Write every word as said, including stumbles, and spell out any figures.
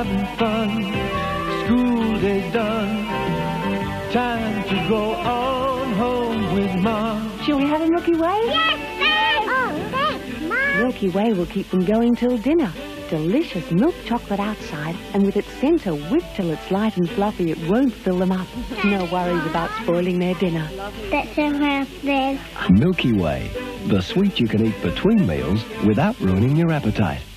having fun. School day done. Time to go on home with Mom. Shall we have a Milky Way? Yes, Mom! Oh, thanks, Mom. Milky Way will keep them going till dinner. Delicious milk chocolate outside, and with its centre whipped till it's light and fluffy, it won't fill them up. No worries about spoiling their dinner. That's a half big. Milky Way, the sweet you can eat between meals without ruining your appetite.